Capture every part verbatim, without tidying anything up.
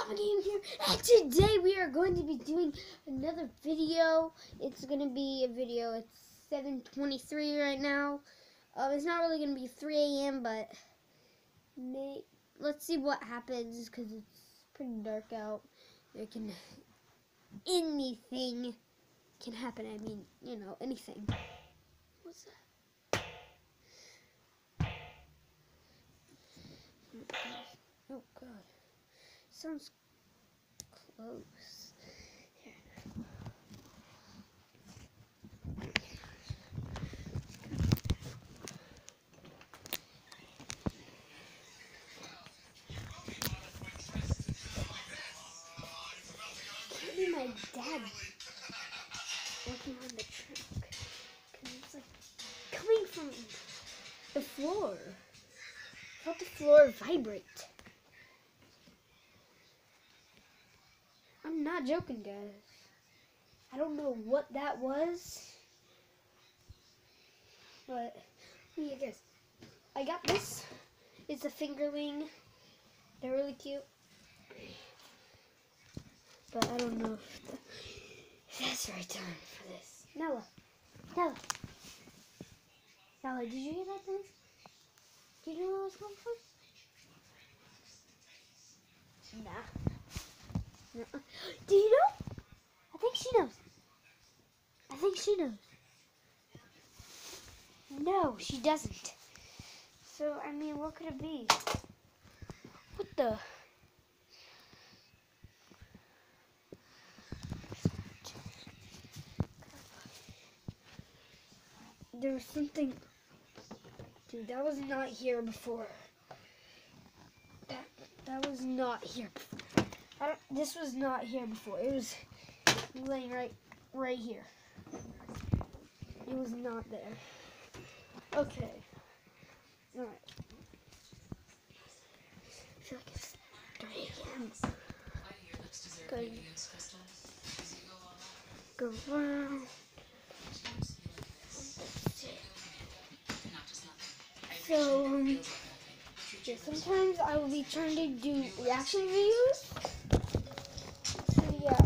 Mama Game here, and today we are going to be doing another video. It's going to be a video. It's seven twenty-three right now. Um, it's not really going to be three A M, but may, let's see what happens, because it's pretty dark out. There can, anything can happen. I mean, you know, anything. What's that? Oh, God. Sounds close. Here. Can't be my dad working on the truck. Cause it's like coming from the floor. I felt the floor vibrate. I'm not joking, guys. I don't know what that was, but yeah, guys, I got this. It's a fingerling. They're really cute, but I don't know if, the, if that's the right time for this. Nella, Nella, Nella, did you hear that thing? Did you know where it was coming from? Nah. No. Do you know? I think she knows. I think she knows. No, she doesn't. So, I mean, what could it be? What the? There was something. Dude, that was not here before. That, that was not here before. I don't, this was not here before. It was laying right, right here. It was not there. Okay. All right. I feel like it's three A M Go, go around. So, um, yeah, sometimes I will be trying to do reaction videos. So, yeah.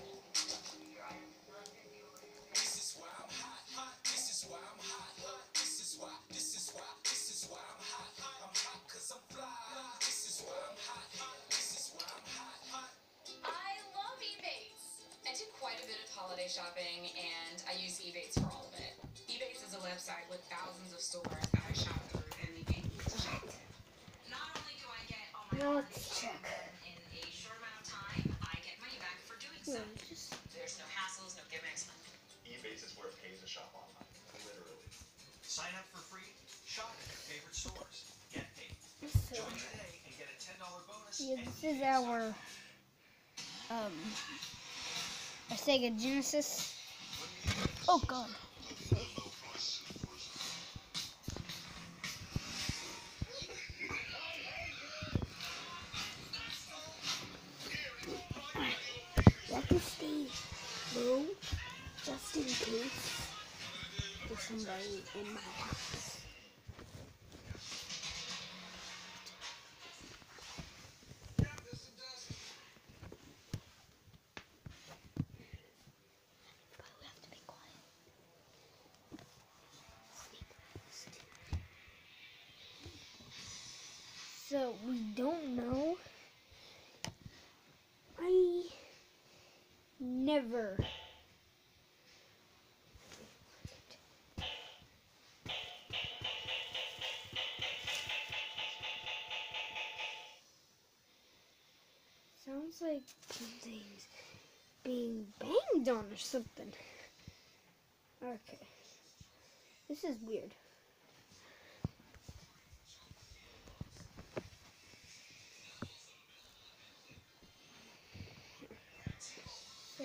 Holiday shopping, and I use Ebates for all of it. Ebates is a website with thousands of stores that I shop through and leave me to shop. Not only do I get all my Now holiday let's shopping check. done in a short amount of time, I get money back for doing so. Yeah, just... There's no hassles, no gimmicks. Ebates is where it pays to shop online, literally. Sign up for free, shop at your favorite stores, get paid. So, Join today and get a ten dollar bonus. yeah, this is our um a Sega Genesis. Oh God. You have to stay low just in case there's somebody in my house. So we don't know. I never sounds like something's being banged on or something. Okay. This is weird. So,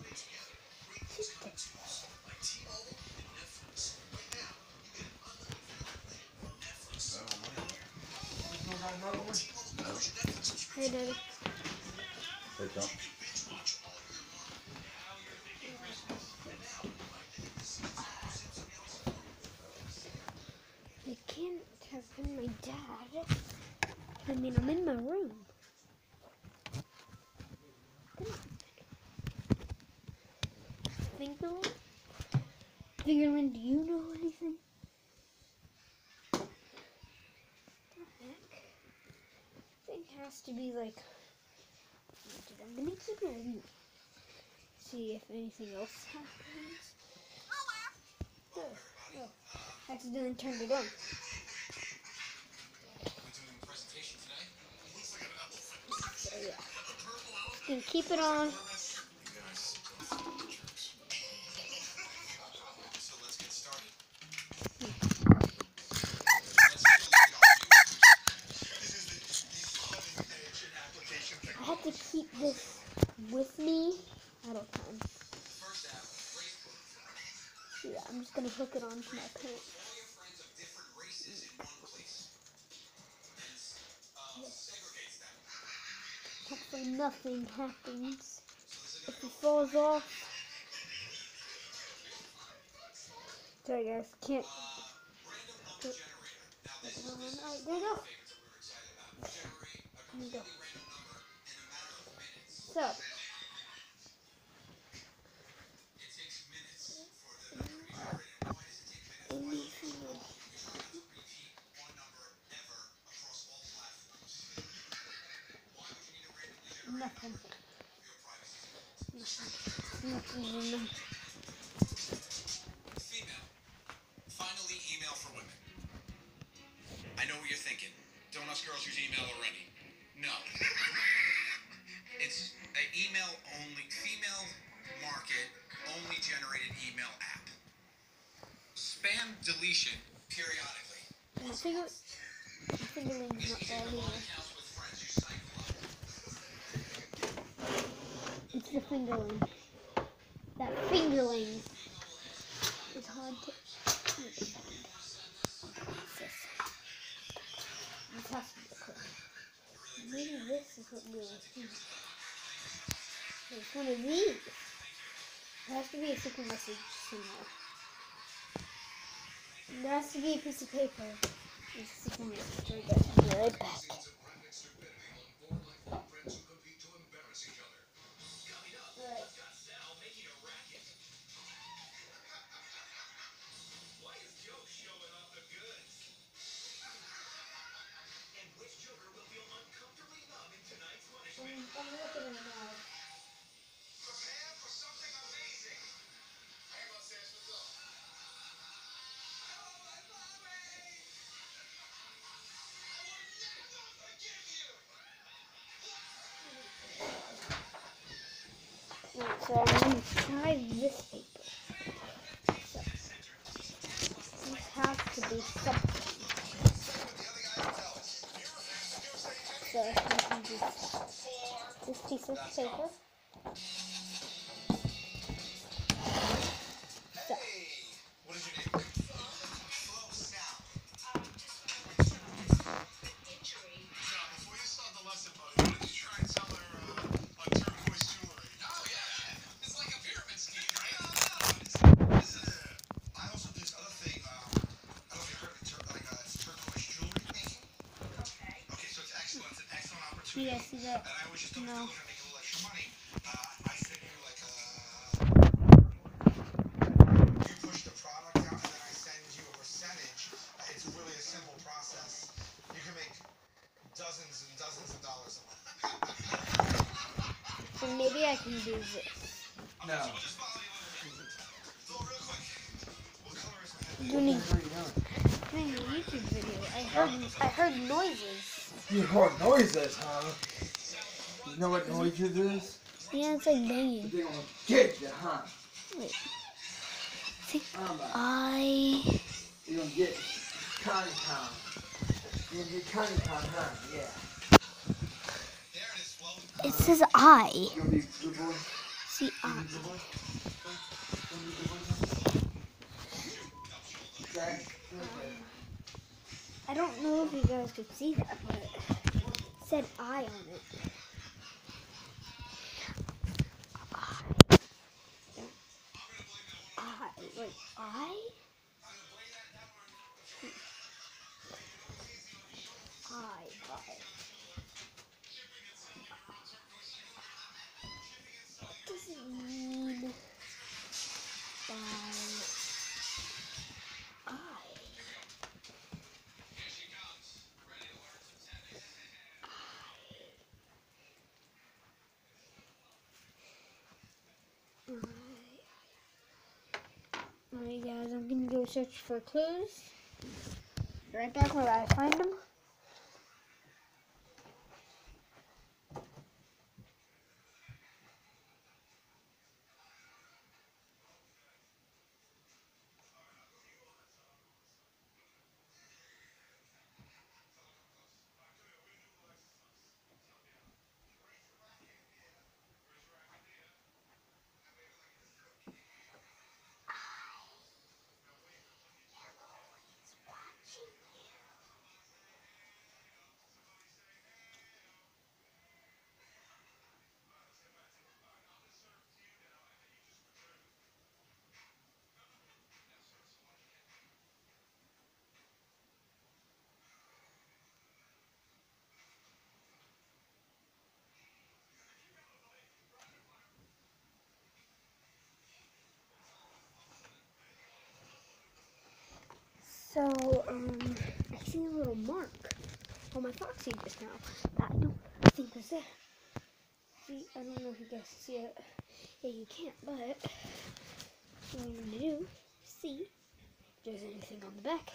hey, Daddy. Hey, Tom. It can't have been my dad. I mean, I'm in my room. Fingerling? Fingerling, do you know anything? What the heck? Thing has to be like. I'm gonna keep it with me. See if anything else happens. Oh, oh. Accidentally turned it on. So yeah. Just gonna keep it on. I have to keep this with me at all times. So yeah, I'm just gonna hook it onto my pants. Hopefully nothing happens. If it falls off. Sorry guys, can't. Alright, there we go. There we go. So. Nothing. Nothing. Nothing. Female. Finally, email for women. I know what you're thinking. Don't us girls use email already? No. It's an email only, female market only generated email app. Spam deletion periodically. I think it, I think the link's not there anyway. It's the fingerling. That fingerling is hard to find. This has to be quick. Maybe this is what really is. It's one of these. There has to be a secret message somewhere. There has to be a piece of paper. There's a secret message. Sorry guys, I'll be right back. I'm looking at it now. Prepare for something amazing. Hang on, Sash, let's go. Oh, my mommy! I will never forgive you! Alright, so I'm going to try this paper. So, this has to be something. So, I can just this piece of paper. So. What is your name? Slow sound. Now, before you start the lesson, buddy, why don't you try and sell her uh, a turquoise jewelry? Oh, yeah. It's like a pyramid scheme, right? Oh, no. This is it. I also do this other thing. Um, I don't know if you heard of it, tur- like uh, it's turquoise jewelry making. Okay. Okay, so it's excellent. It's an excellent opportunity. Yeah, see that? And I always just don't No. feel like I make a little extra money. Uh, I send you like a. You push the product out, and then I send you a percentage. It's really a simple process. You can make dozens and dozens of dollars a month. So maybe I can do this. No. So we'll just follow you a little bit. So real quick, what color is my head? Doing a, doing a YouTube video. I heard I heard noises. You heard noises, huh? You know what noises is? Yeah, it's like banging. They're gonna get you, huh? Wait. Think I'm a- I. You're gonna get Connie Town. You're gonna get Connie Town, huh? Yeah. There it is, Flo. It says I. You gonna be a good boy? See You I. gonna be a good boy? You gonna be a good boy? Jack? Okay. I don't know if you guys could see that, but it said I on it. I. I. Wait, I? I. I. What does it mean? go search for clues. Be right back where I find them. So, um, I see a little mark on my Foxy just now that I don't think was there. See, I don't know if you guys see it. Yeah, you can't, but what I'm going to do, see if there's anything on the back.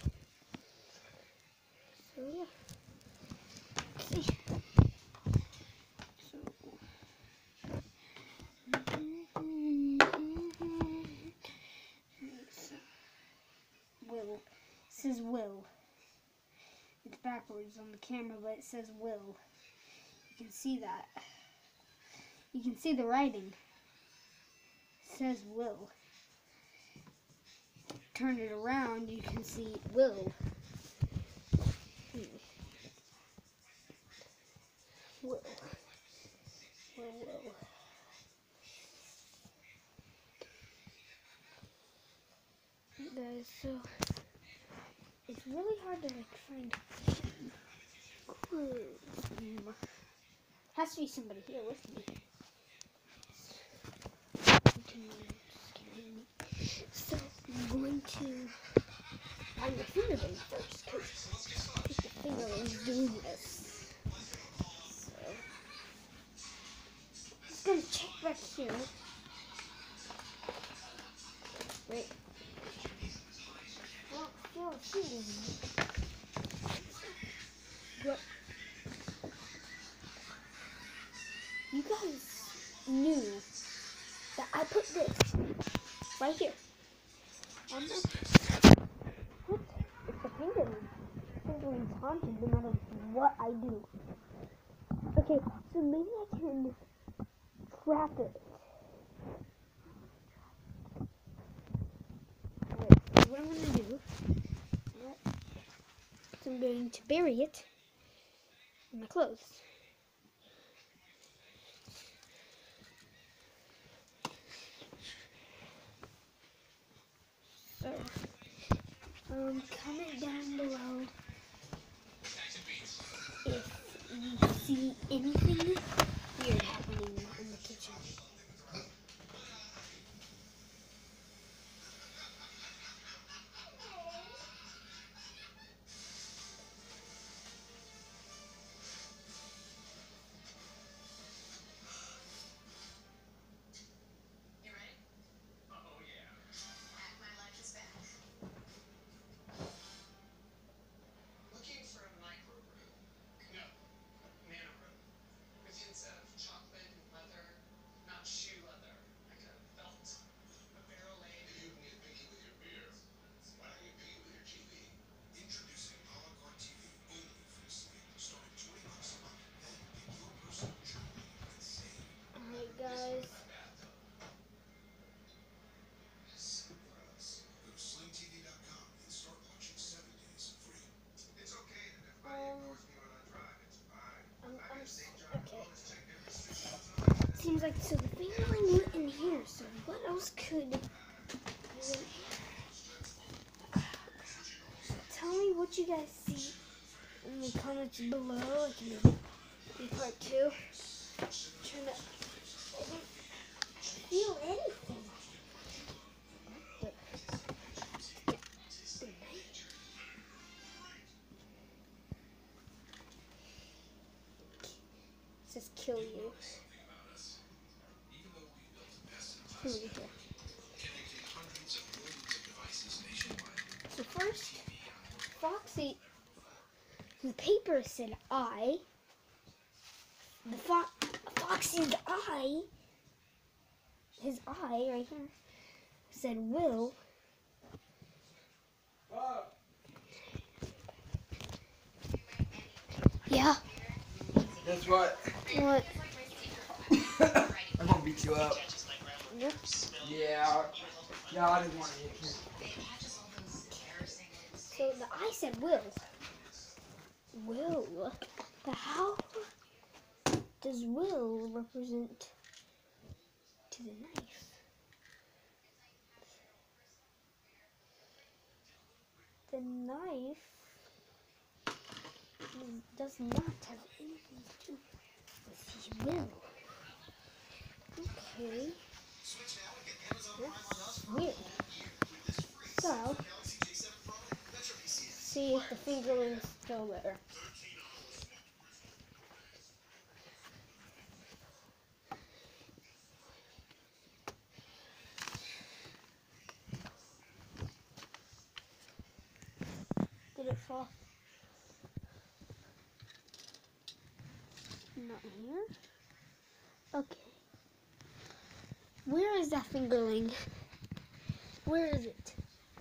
So, yeah. See. So, Will. It says Will. It's backwards on the camera, but it says Will. You can see that. You can see the writing. It says Will. Turn it around, you can see Will. Hmm. Will. Will, Will. Guys, so it's really hard to like find clues. Hmm. Has to be somebody here with me. So I'm going to find the finger ring first, because I think the finger ring is doing this. So I'm just gonna check back here. Wait. I don't feel a finger ring. What? You guys knew that I put this right here on the what? It's the finger ring. The finger ring's haunted no matter what I do. Okay, so maybe I can trap it. Alright, so what I'm gonna do, right, so I'm going to bury it in my clothes. So, um, comment down below if you see anything weird happening in the kitchen. You ready? Oh yeah. At my life is back. Looking for a micro brew. No, nano brew. With hints of chocolate and leather. Not shoe leather. Like a felt. A barrel aged. If you can get picky with your beer, why don't you get picky with your T V? Introducing a la carte T V only from Slate, starting twenty bucks a month. Then pick your personal channel and save. Alright guys, Super us. Go to sling T V dot com and start watching seven days free. It's okay that everybody Um, ignores me when I drive. It's fine. I'm, I I'm, get s- state job okay. bonus check every six months. Seems like, so the finger ring went in here, so what else could be in here? Tell me what you guys see in the comments below. I can do in part two. Trying to, I don't feel anything. But, yeah, the night. It says kill you. Who are you here? Connecting hundreds of millions of devices nationwide. first, Foxy, the paper said I. The fo Foxy's eye, his eye right here, said Will. Yeah. Guess what? What? I'm gonna beat you up. Yep. Yeah. Yeah, I didn't want to hit you. So the eye said Will. Will. But how does Will represent to the knife? The knife does not have anything to do with his will. Okay. That's weird. So, see if the fingerling's still there. Did it fall? Not here. Okay. Where is that fingerling? Where is it?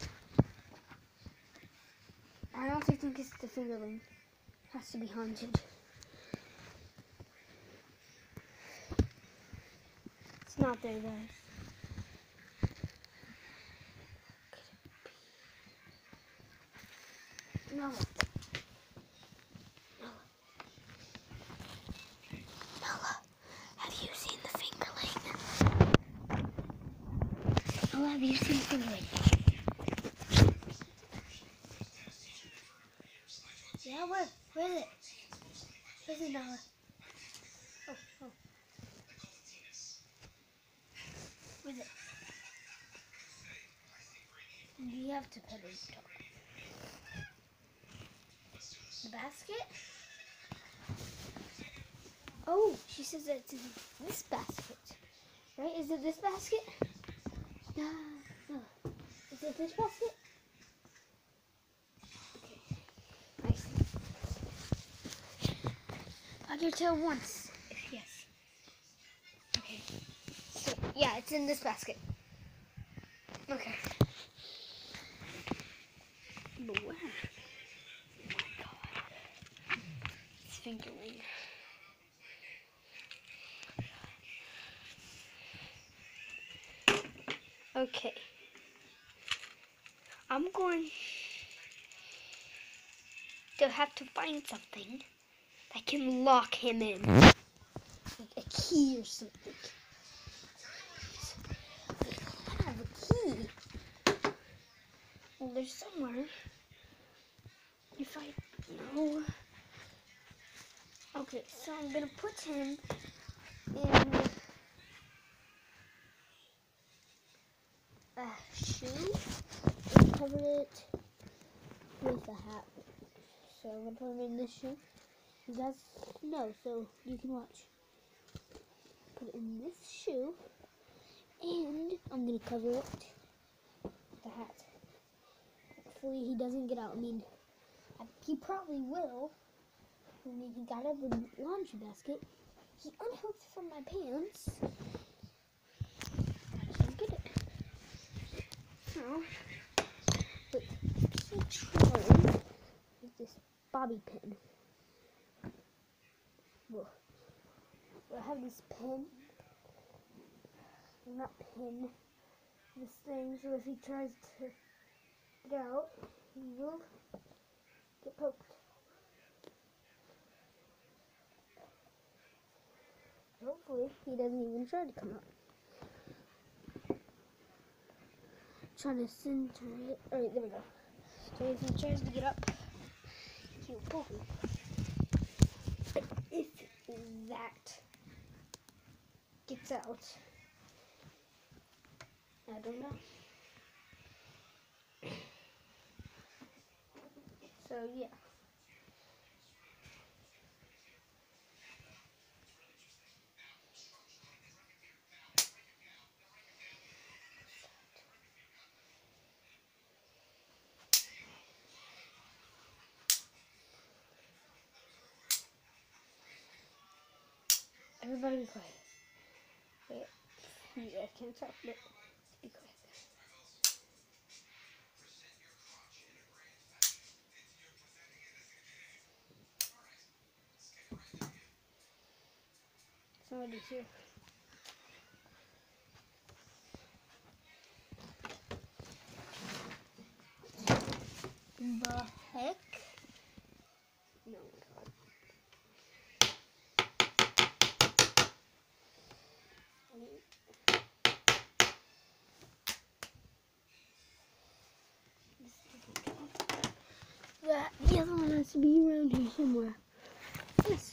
I also think it's the fingerling. Has to be haunted. It's not there, guys. No. Noah. Noah, have you seen the fingerling? Noah, have you seen the fingerling? Yeah, where? Where is it? Where is it, Noah? Oh, oh. Where is it? You have to put it in. The basket? Oh, she says that it's in this basket. Right? Is it this basket? No. No. Is it this basket? Okay. Nice. Hug your tail once. If yes. Okay. So, yeah, it's in this basket. Okay. But where? Oh my god. It's fingerling. Okay. I'm going to have to find something that can lock him in. Like a key or something. I have a key. Well, there's somewhere. If I know. Okay, so I'm gonna put him in a shoe and cover it with a hat. So I'm gonna put him in this shoe. You guys know, so you can watch. Put it in this shoe, and I'm gonna cover it with the hat. Hopefully he doesn't get out. I mean, he probably will. I mean, he got out of the laundry basket. He unhooked from my pants. I can't get it. So, but keep trying with this bobby pin. Whoa. I have this pin. Not pin. This thing, so if he tries to get out, he will get poked. Hopefully, he doesn't even try to come out. Trying to center it. Alright, there we go. So if he tries to get up, he'll poke me. But if that gets out, I don't know. So, yeah. Everybody be quiet. Wait. Yeah, I can't talk, but be quiet. Somebody's here. The heck? No, God. That the other one has to be around here somewhere. Yes.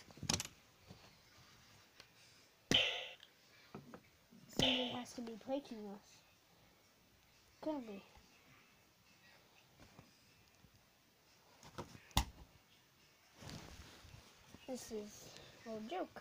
Somebody has to be pranking us. Gotta be. This is a joke.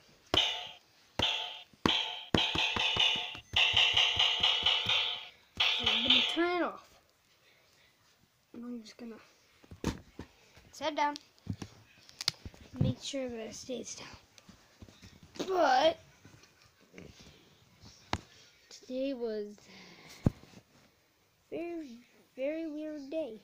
So I'm gonna turn it off. And I'm just gonna sit down. Make sure that it stays down. But today was a very, very weird day.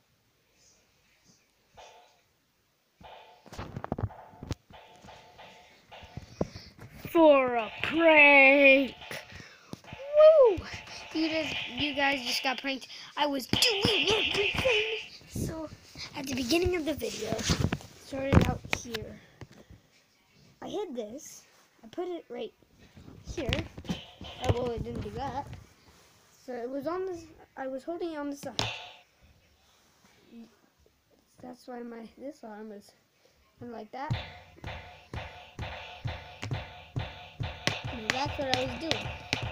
For a prank! Woo! You just, you guys just got pranked. I was doing everything. So, at the beginning of the video, started out here. I hid this. I put it right here. Oh, well, it didn't do that. So it was on this. I was holding it on the side. That's why my this arm is like that. And that's what I was doing.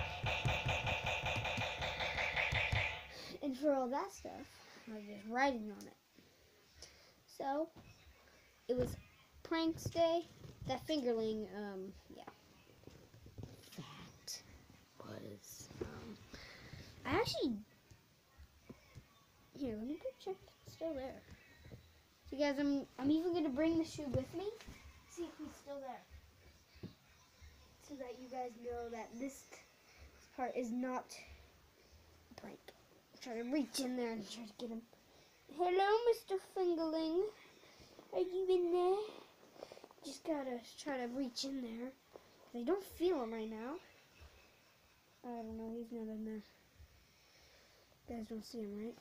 And for all that stuff, I was just writing on it. So it was pranks day. That fingerling, um, yeah. That was, um, I actually, here, let me go check if it's still there. So guys, I'm, I'm even going to bring the shoe with me, see if he's still there. So that you guys know that this part is not a prank. Try to reach in there and try to get him. Hello, Mister Fingerling. Are you in there? Just gotta try to reach in there. I don't feel him right now. I don't know, he's not in there. You guys don't see him, right?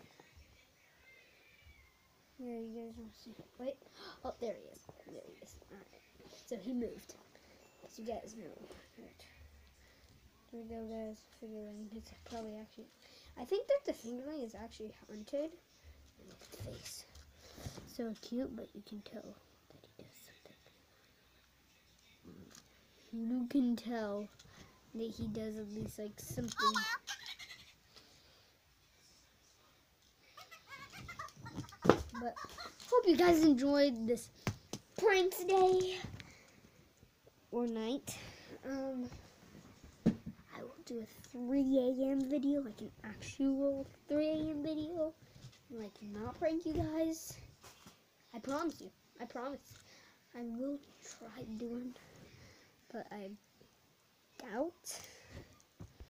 Yeah, you guys don't see him. Wait. Oh, there he is. There he is. Alright. So he moved. As you guys know. Alright. Here we go, guys. Fingerling. It's probably actually... I think that the fingerling is actually hunted. Look at the face. So cute, but you can tell that he does something. You can tell that he does at least like something. But hope you guys enjoyed this pranks day or night. Um, I will do a three A M video, like an actual three A M video. Like, not prank you guys. I promise you. I promise. I will try doing, but I doubt.